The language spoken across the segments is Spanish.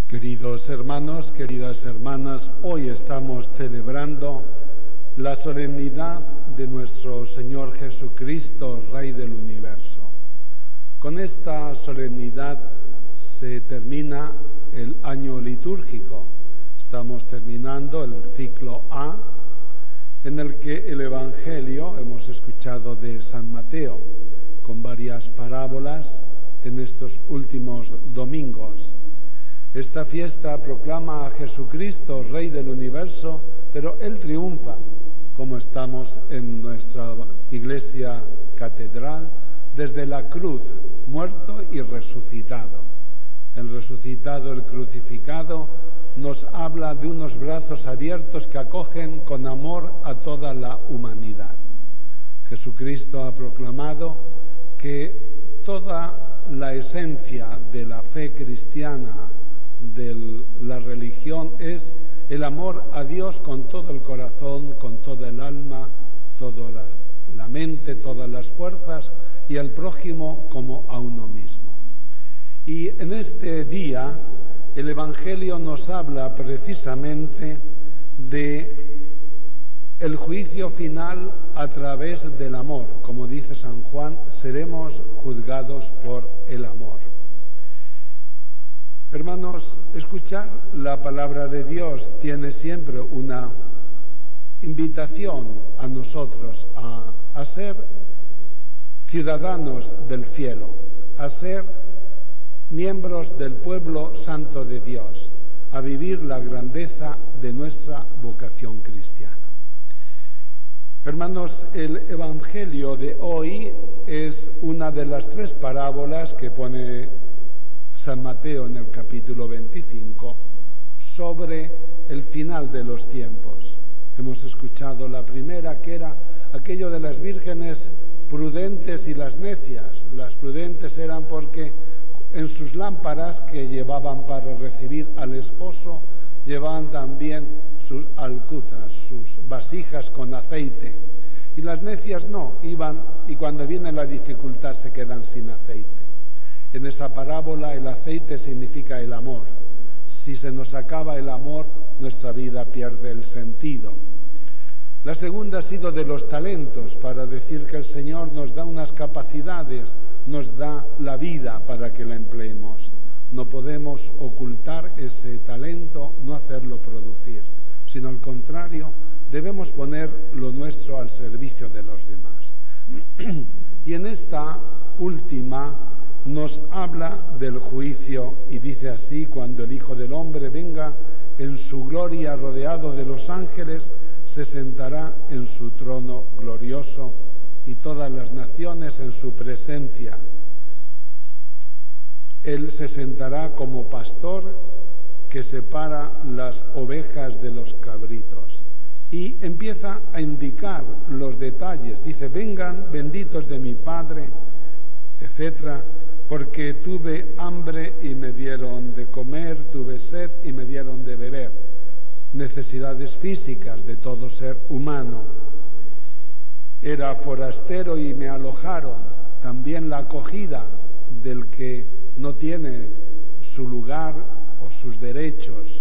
Queridos hermanos, queridas hermanas, hoy estamos celebrando la solemnidad de nuestro Señor Jesucristo, Rey del Universo. Con esta solemnidad se termina el año litúrgico. Estamos terminando el ciclo A, en el que el Evangelio hemos escuchado de San Mateo, con varias parábolas en estos últimos domingos. Esta fiesta proclama a Jesucristo, Rey del Universo, pero Él triunfa, como estamos en nuestra iglesia catedral, desde la cruz, muerto y resucitado. El resucitado, el crucificado, nos habla de unos brazos abiertos que acogen con amor a toda la humanidad. Jesucristo ha proclamado que toda la esencia de la fe cristiana, de la religión, es el amor a Dios con todo el corazón, con toda el alma, toda la mente, todas las fuerzas, y al prójimo como a uno mismo. Y en este día el Evangelio nos habla precisamente de el juicio final a través del amor. Como dice San Juan, seremos juzgados por el amor. Hermanos, escuchar la palabra de Dios tiene siempre una invitación a nosotros a ser ciudadanos del cielo, a ser miembros del pueblo santo de Dios, a vivir la grandeza de nuestra vocación cristiana. Hermanos, el Evangelio de hoy es una de las tres parábolas que pone San Mateo en el capítulo 25 sobre el final de los tiempos. Hemos escuchado la primera, que era aquello de las vírgenes prudentes y las necias. Las prudentes eran porque en sus lámparas que llevaban para recibir al esposo, llevaban también sus alcuzas, sus vasijas con aceite. Y las necias no, iban y cuando viene la dificultad se quedan sin aceite. En esa parábola el aceite significa el amor. Si se nos acaba el amor, nuestra vida pierde el sentido. La segunda ha sido de los talentos, para decir que el Señor nos da unas capacidades, nos da la vida para que la empleemos. No podemos ocultar ese talento, no hacerlo producir, sino al contrario, debemos poner lo nuestro al servicio de los demás. Y en esta última nos habla del juicio y dice así: cuando el Hijo del Hombre venga en su gloria rodeado de los ángeles, se sentará en su trono glorioso y todas las naciones en su presencia. Él se sentará como pastor que separa las ovejas de los cabritos. Y empieza a indicar los detalles. Dice: vengan benditos de mi Padre, etcétera, porque tuve hambre y me dieron de comer, tuve sed y me dieron de beber. Necesidades físicas de todo ser humano. Era forastero y me alojaron. También la acogida del que no tiene su lugar o sus derechos.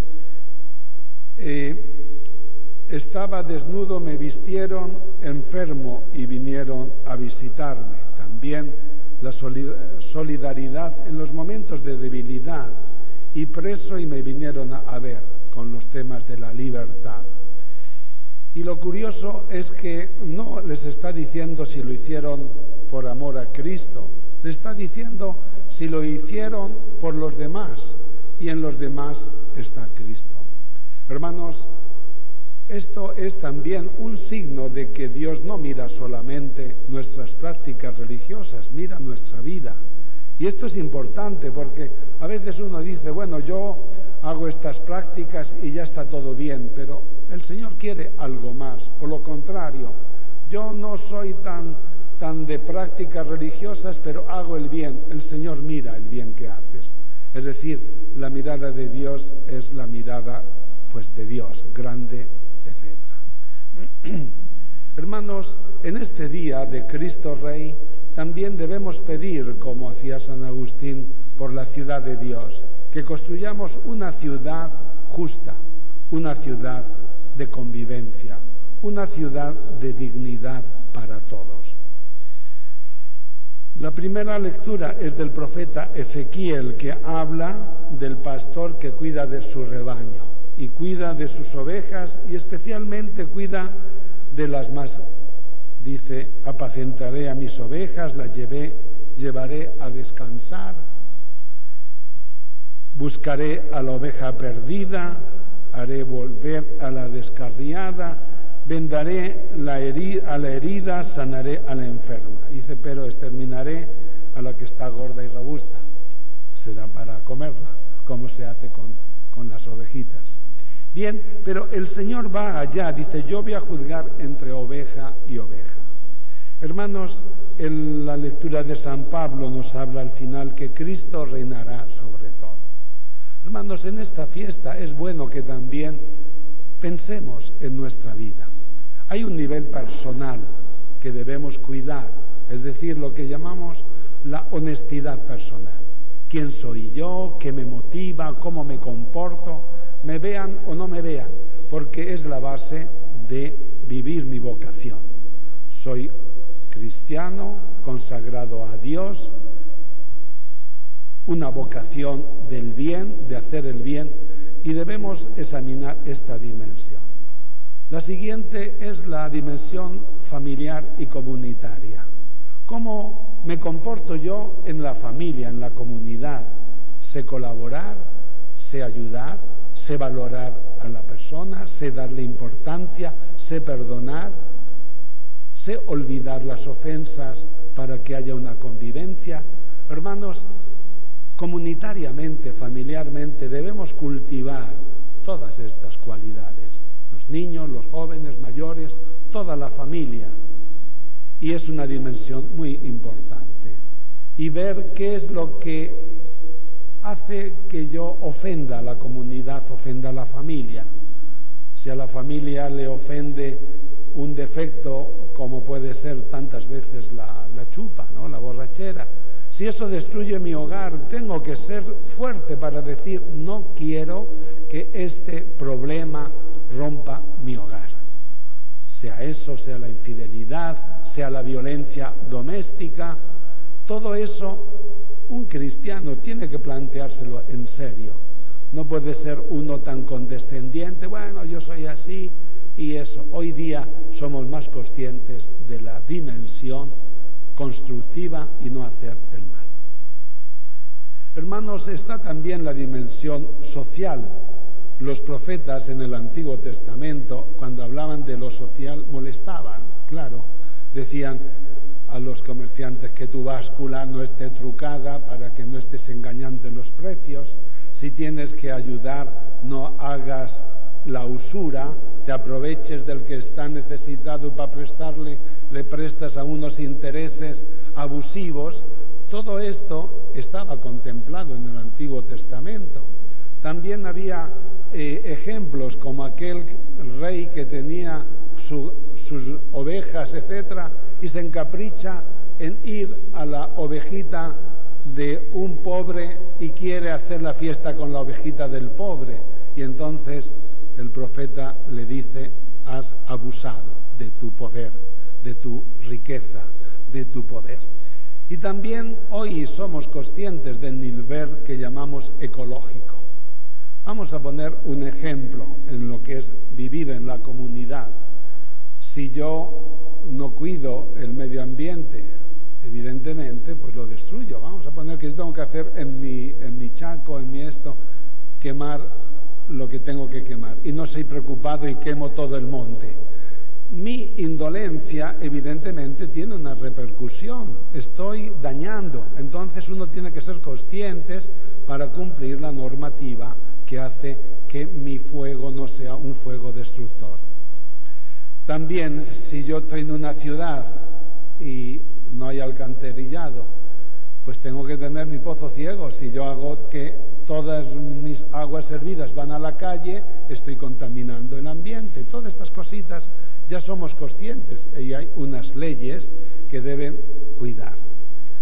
Estaba desnudo, me vistieron, enfermo y vinieron a visitarme. También la solidaridad en los momentos de debilidad, y preso y me vinieron a ver, con los temas de la libertad. Y lo curioso es que no les está diciendo si lo hicieron por amor a Cristo, le está diciendo si lo hicieron por los demás, y en los demás está Cristo. Hermanos, esto es también un signo de que Dios no mira solamente nuestras prácticas religiosas, mira nuestra vida. Y esto es importante porque a veces uno dice, bueno, yo hago estas prácticas y ya está todo bien, pero el Señor quiere algo más, o lo contrario. Yo no soy tan de prácticas religiosas, pero hago el bien. El Señor mira el bien que haces. Es decir, la mirada de Dios es la mirada, pues, de Dios, grande, etc. Hermanos, en este día de Cristo Rey, también debemos pedir, como hacía San Agustín, por la ciudad de Dios, que construyamos una ciudad justa, una ciudad de convivencia, una ciudad de dignidad para todos. La primera lectura es del profeta Ezequiel, que habla del pastor que cuida de su rebaño y cuida de sus ovejas y especialmente cuida de las más. Dice: apacentaré a mis ovejas, las llevaré a descansar, buscaré a la oveja perdida, haré volver a la descarriada, vendaré a la herida, sanaré a la enferma. Dice: pero exterminaré a la que está gorda y robusta. Será para comerla, como se hace con las ovejitas. Bien, pero el Señor va allá, dice: yo voy a juzgar entre oveja y oveja. Hermanos, en la lectura de San Pablo nos habla al final que Cristo reinará sobre todo. Hermanos, en esta fiesta es bueno que también pensemos en nuestra vida. Hay un nivel personal que debemos cuidar, es decir, lo que llamamos la honestidad personal. ¿Quién soy yo? ¿Qué me motiva? ¿Cómo me comporto? ¿Me vean o no me vean? Porque es la base de vivir mi vocación. Soy cristiano, consagrado a Dios, una vocación del bien, de hacer el bien, y debemos examinar esta dimensión. La siguiente es la dimensión familiar y comunitaria. ¿Cómo me comporto yo en la familia, en la comunidad? Sé colaborar, sé ayudar, sé valorar a la persona, sé darle importancia, sé perdonar, sé olvidar las ofensas para que haya una convivencia. Hermanos, comunitariamente, familiarmente, debemos cultivar todas estas cualidades. Los niños, los jóvenes, mayores, toda la familia. Y es una dimensión muy importante. Y ver qué es lo que hace que yo ofenda a la comunidad, ofenda a la familia. Si a la familia le ofende un defecto, como puede ser tantas veces la chupa, ¿no?, la borrachera. Si eso destruye mi hogar, tengo que ser fuerte para decir: no quiero que este problema rompa mi hogar. Sea eso, sea la infidelidad, sea la violencia doméstica, todo eso un cristiano tiene que planteárselo en serio. No puede ser uno tan condescendiente: bueno, yo soy así y eso. Hoy día somos más conscientes de la dimensión constructiva y no hacer el mal. Hermanos, está también la dimensión social. Los profetas en el Antiguo Testamento, cuando hablaban de lo social, molestaban, claro. Decían a los comerciantes que tu báscula no esté trucada para que no estés engañando en los precios. Si tienes que ayudar, no hagas la usura, te aproveches del que está necesitado para prestarle, le prestas a unos intereses abusivos. Todo esto estaba contemplado en el Antiguo Testamento. También había ejemplos como aquel rey que tenía sus ovejas, etcétera, y se encapricha en ir a la ovejita de un pobre y quiere hacer la fiesta con la ovejita del pobre. Y entonces el profeta le dice: has abusado de tu poder, de tu riqueza, de tu poder. Y también hoy somos conscientes del nivel que llamamos ecológico. Vamos a poner un ejemplo en lo que es vivir en la comunidad. Si yo no cuido el medio ambiente, evidentemente, pues lo destruyo. Vamos a poner que yo tengo que hacer en mi chaco, en mi esto, quemar lo que tengo que quemar. Y no soy preocupado y quemo todo el monte. Mi indolencia, evidentemente, tiene una repercusión. Estoy dañando. Entonces uno tiene que ser conscientes para cumplir la normativa que hace que mi fuego no sea un fuego destructor. También, si yo estoy en una ciudad y no hay alcantarillado, pues tengo que tener mi pozo ciego. Si yo hago que todas mis aguas servidas van a la calle, estoy contaminando el ambiente. Todas estas cositas ya somos conscientes y hay unas leyes que deben cuidar.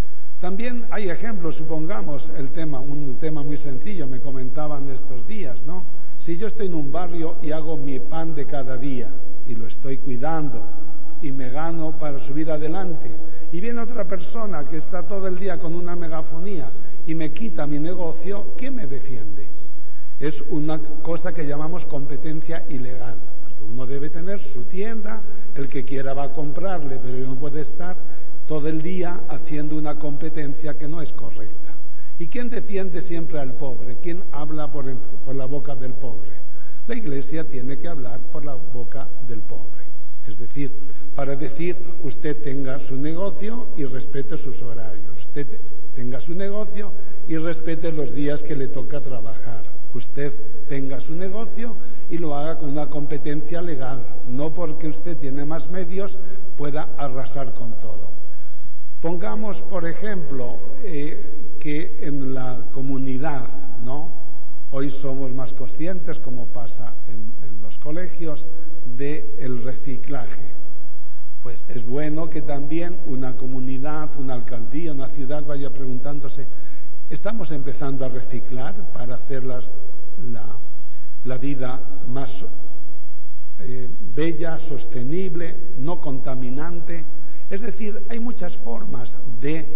También hay ejemplos, supongamos un tema muy sencillo, me comentaban estos días, ¿no? Si yo estoy en un barrio y hago mi pan de cada día y lo estoy cuidando y me gano para subir adelante, y viene otra persona que está todo el día con una megafonía y me quita mi negocio, ¿quién me defiende? Es una cosa que llamamos competencia ilegal, porque uno debe tener su tienda, el que quiera va a comprarle, pero no puede estar todo el día haciendo una competencia que no es correcta. ¿Y quién defiende siempre al pobre? ¿Quién habla por la boca del pobre? La Iglesia tiene que hablar por la boca del pobre. Es decir, para decir, usted tenga su negocio y respete sus horarios. Usted tenga su negocio y respete los días que le toca trabajar. Usted tenga su negocio y lo haga con una competencia legal. No porque usted tiene más medios pueda arrasar con todo. Pongamos, por ejemplo, que en la comunidad, ¿no? Hoy somos más conscientes, como pasa en los colegios, del reciclaje. Pues es bueno que también una comunidad, una alcaldía, una ciudad vaya preguntándose, ¿estamos empezando a reciclar para hacer la vida más bella, sostenible, no contaminante? Es decir, hay muchas formas de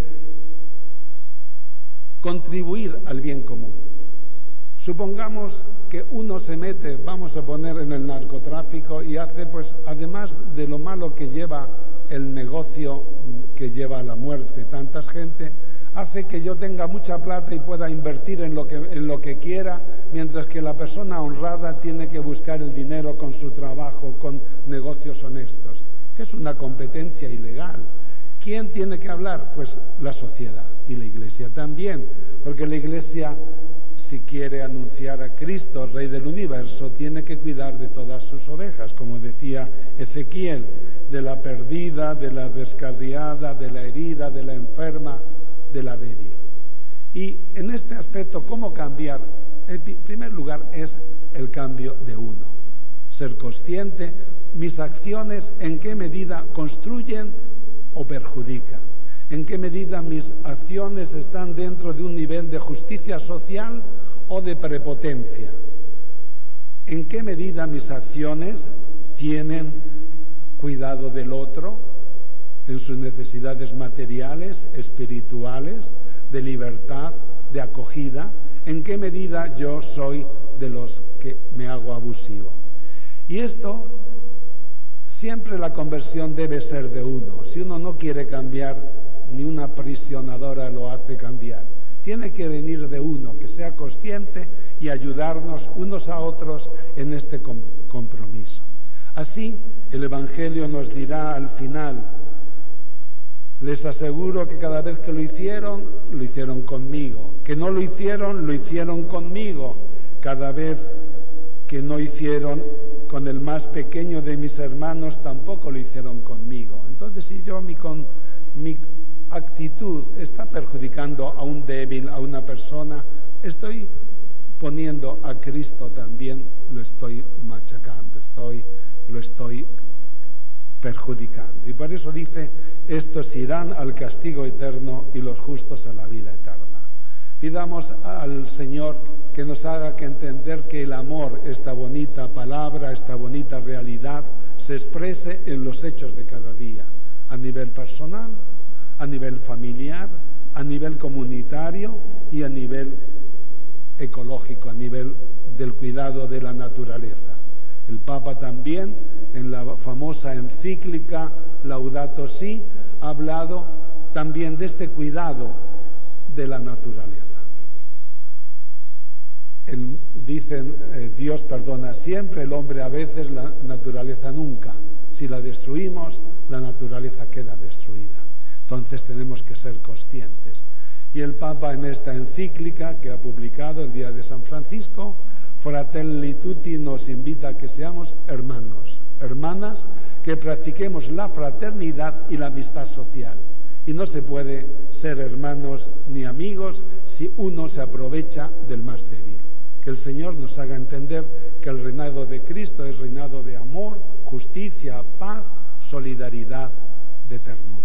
contribuir al bien común. Supongamos que uno se mete, vamos a poner, en el narcotráfico y hace, pues, además de lo malo que lleva el negocio que lleva a la muerte, tanta gente, hace que yo tenga mucha plata y pueda invertir en lo que quiera, mientras que la persona honrada tiene que buscar el dinero con su trabajo, con negocios honestos. Es una competencia ilegal. ¿Quién tiene que hablar? Pues la sociedad y la Iglesia también, porque la Iglesia, si quiere anunciar a Cristo, Rey del Universo, tiene que cuidar de todas sus ovejas, como decía Ezequiel, de la perdida, de la descarriada, de la herida, de la enferma, de la débil. Y en este aspecto, ¿cómo cambiar? En primer lugar es el cambio de uno. Ser consciente, mis acciones en qué medida construyen o perjudican, en qué medida mis acciones están dentro de un nivel de justicia social o de prepotencia, en qué medida mis acciones tienen cuidado del otro en sus necesidades materiales, espirituales, de libertad, de acogida, en qué medida yo soy de los que me hago abusivo. Y esto, siempre la conversión debe ser de uno. Si uno no quiere cambiar, ni una aprisionadora lo hace cambiar. Tiene que venir de uno, que sea consciente y ayudarnos unos a otros en este compromiso. Así, el Evangelio nos dirá al final, les aseguro que cada vez que lo hicieron conmigo. Que no lo hicieron conmigo. Cada vez que no hicieron con el más pequeño de mis hermanos, tampoco lo hicieron conmigo. Entonces, si yo mi actitud está perjudicando a un débil, a una persona, estoy poniendo a Cristo también, lo estoy machacando, lo estoy perjudicando. Y por eso dice, estos irán al castigo eterno y los justos a la vida eterna. Pidamos al Señor que nos haga que entender que el amor, esta bonita palabra, esta bonita realidad, se exprese en los hechos de cada día, a nivel personal, a nivel familiar, a nivel comunitario y a nivel ecológico, a nivel del cuidado de la naturaleza. El Papa también, en la famosa encíclica Laudato Si, ha hablado también de este cuidado de la naturaleza. Dicen, Dios perdona siempre, el hombre a veces, la naturaleza nunca. Si la destruimos, la naturaleza queda destruida. Entonces tenemos que ser conscientes. Y el Papa, en esta encíclica que ha publicado el día de San Francisco, Fratelli Tutti, nos invita a que seamos hermanos, hermanas, que practiquemos la fraternidad y la amistad social. Y no se puede ser hermanos ni amigos si uno se aprovecha del más débil. Que el Señor nos haga entender que el reinado de Cristo es reinado de amor, justicia, paz, solidaridad, de ternura.